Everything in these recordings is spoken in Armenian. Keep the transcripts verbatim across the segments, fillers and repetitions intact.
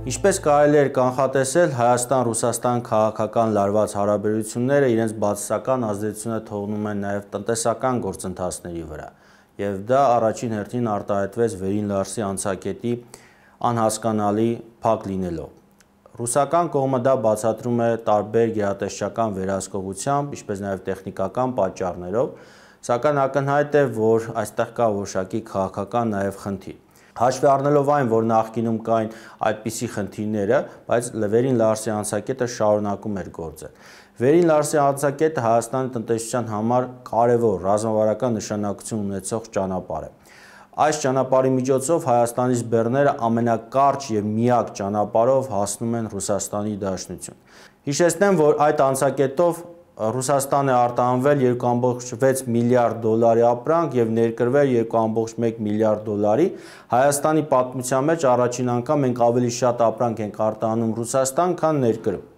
Ինչպես կարելի էր կանխատեսել, Հայաստան-Ռուսաստան քաղաքական լարված հարաբերությունները իրենց բացասական ազդեցությունը թողնում են նաև տնտեսական գործընթացների վրա, եւ դա առաջին հերթին արտահայտվեց Վերին Լարսի անցակետի անհասկանալի փակ լինելով։ Ռուսական կողմը դա բացատրում է տարբեր գերատեսչական վերահսկողությամբ, ինչպես նաև տեխնիկական պատճառներով, սակայն ակնհայտ է, որ այստեղ կա որոշակի քաղաքական նաև խնդիր։ Հաշվի առնելով այն, որ նախկինում կային այդպիսի խնդիրները, բայց Վերին Լարսի անցակետը շարունակում էր գործել։ Վերին Լարսի անցակետը Հայաստանի տնտեսության համար կարևոր ռազմավարական նշանակություն ունեցող ճանապարհ է։ Այս ճանապարհի միջոցով Հայաստանից բեռները ամենակարճ եւ միակ ճանապարհով հասնում են Ռուսաստանի Դաշնություն։ Հիշեցնեմ, որ այդ անցակետով Ռուսաստանը արտահանվել երկու կόμք վեց միլիարդ դոլարի ապրանք եւ ներկրվել երկու կόμք մեկ միլիարդ դոլարի։ Հայաստանի պատմության մեջ առաջին անգամ մենք ավելի շատ ապրանք ենք արտահանում Ռուսաստան, քան ներկրում։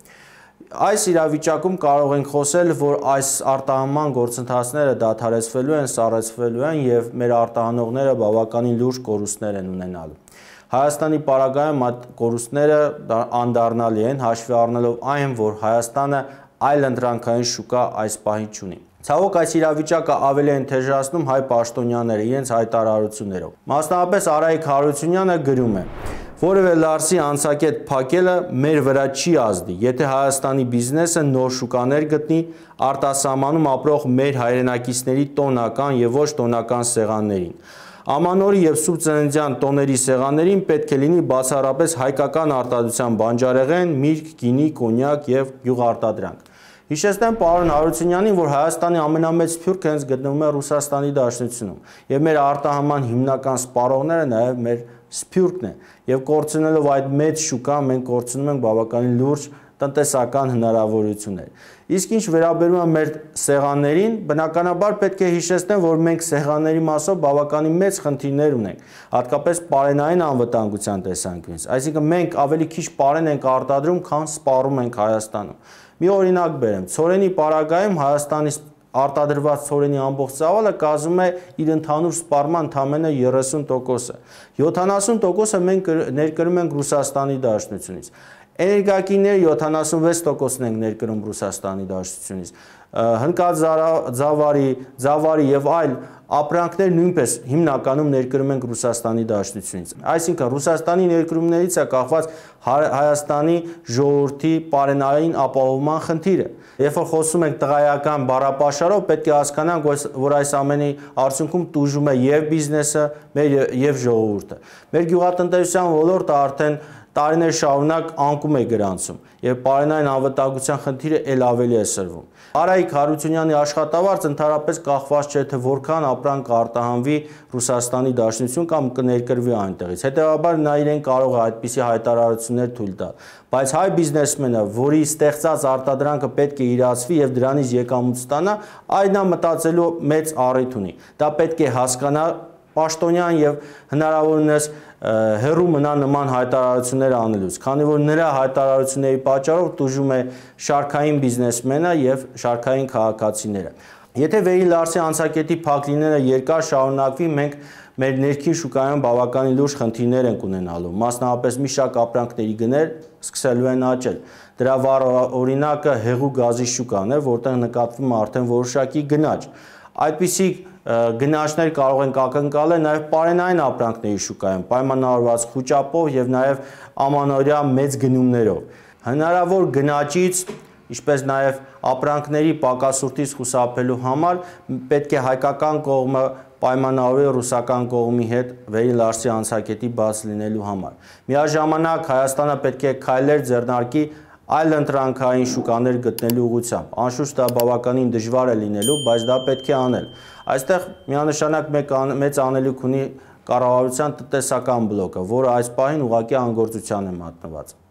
Այս իրավիճակում կարող ենք խոսել, որ այս արտահանման գործընթացները դադարեցվելու են, սառեցվելու են եւ մեր արտահանողները բավականին լուրջ կորուստներ են ունենալու։ Հայաստանի պարագայում այդ կորուստները անդառնալի են, հաշվի առնելով այն, որ Հայաստանը այլ ընտրանքային շուկա այս պահին չունի։ Ցավոք այս իրավիճակը ավելի են թեժացնում հայ պաշտոնյաները իրենց հայտարարություններով։ Մասնավորապես Արայիկ Հարությունյանը գրում է. որևէ Լարսի անցակետ փակելը մեր վրա չի ազդի, եթե Հայաստանի բիզնեսը նոր շուկաներ գտնի արտասահմանում ապրող մեր հայրենակիցների տոնական եւ ոչ տոնական սեղաններին։ Ամանորի եւ Սուրբ Ծննդյան տոների սեղաններին պետք է լինի բացառապես հայկական արտադրության բանջարեղեն, միրգ, գինի, կոնյակ եւ գյուղարտադրանք։ Հիշեցնեմ պարոն Հարությունյանին, որ Հայաստանի ամենամեծ սփյուռքը հենց գտնվում է Ռուսաստանի Դաշնությունում, եւ մեր արտահանման հիմնական սպառողները նաեւ մեր սփյուռքն է, եւ կորցնելով այդ մեծ շուկան մենք կորցնում ենք բավականին լուրջ տնտեսական հնարավորություններ։ Իսկ ինչ վերաբերում է մեր սեղաններին, բնականաբար պետք է հիշեցնեմ, որ մենք սեղանների մասով բավականին մեծ խնդիրներ ունենք, հատկապես պարենային անվտանգության տեսանկյունից։ Այսինքն մենք ավելի քիչ պարեն ենք արտադրում, քան սպառում ենք Հայաստանում։ Մի օրինակ բերեմ, ցորենի պարագայում Հայաստանից արտադրված ցորենի ամբողջ ծավալը կազմում է իր ընդհանուր սպառման ընդամենը երեսուն տոկոսը։ յոթանասուն տոկոսը մենք ներկրում ենք Ռուսաստանի Դաշնությունից։ Էներգակիրների յոթանասունվեց տոկոսն ենք ներկրում Ռուսաստանի Դաշնությունից։ Հնկաձավարի, ձավարի եւ այլ ապրանքներ նույնպես հիմնականում ներկրում ենք Ռուսաստանի Դաշնությունից։ Այսինքն Ռուսաստանի ներկրումներից է կախված Հայաստանի ժողովրդի պարենային ապահովման խնդիրը։ Երբ որ խոսում ենք տղայական բառապաշարով, պետք է հասկանանք, որ այս ամենի արդյունքում տուժում է եւ բիզնեսը, եւ ժողովուրդը։ Մեր գյուղատնտեսության ոլորտը արդեն տարիներ շարունակ անկում է գրանցում եւ պարենային անվտանգության խնդիրը ել ավելի է սրվում։ Արայիկ Հարությունյանի աշխատավարձը ընդհանրապես կախված չէ թե որքան ապրանք արտահանվի Ռուսաստանի Դաշնություն կամ կներկրվի այնտեղից։ Հետեւաբար նա իրեն կարող է այդպիսի հայտարարություններ թույլ տալ, բայց հայ բիզնեսմենը, որի ստեղծած արտադրանքը պետք է իրացվի եւ դրանից եկամուտ ստանա, այն նա մտածելու մեծ առիթ ունի։ Դա պետք է հասկանա պաշտոնյան եւ հնարավորինս հերու մնա նման հայտարարություններ անելուց, քանի որ նրա հայտարարությունների պատճառով տուժում է շարքային բիզնեսմենը եւ շարքային քաղաքացիները։ Եթե Վերին Լարսի անցակետի փակ լինելը երկար շարունակվի, մենք մեր ներքին շուկայում բավականին լուրջ խնդիրներ ենք ունենալու, մասնավորապես մի շարք ապրանքների գներ սկսելու են աճել։ Դրա վառ օրինակը հեղուկ գազի շուկան է, որտեղ նկատվում է արդեն որոշակի գնաճ։ Այդպիսի գնաճներ կարող ենք ակնկալել նաև պարենային ապրանքների շուկայում, պայմանավորված խոճապով եւ նաև ամանորյա մեծ գնումներով։ Հնարավոր գնաճից, ինչպես նաև ապրանքների պակասուրդից խուսափելու համար պետք է հայկական կողմը պայմանավորի ռուսական կողմի հետ Վերին Լարսի անցակետի բաց լինելու համար։ Միաժամանակ Հայաստանը պետք է քայլեր ձեռնարկի այլ ընտրանքային շուկաներ գտնելու ուղղությամբ։ Անշուշտ դա բավականին դժվար է լինելու, բայց դա պետք է անել։ Այստեղ միանշանակ մեծ անելիք ունի կառավարության տնտեսական բլոկը, որը այս պահին ուղղակի անգործության է մատնված։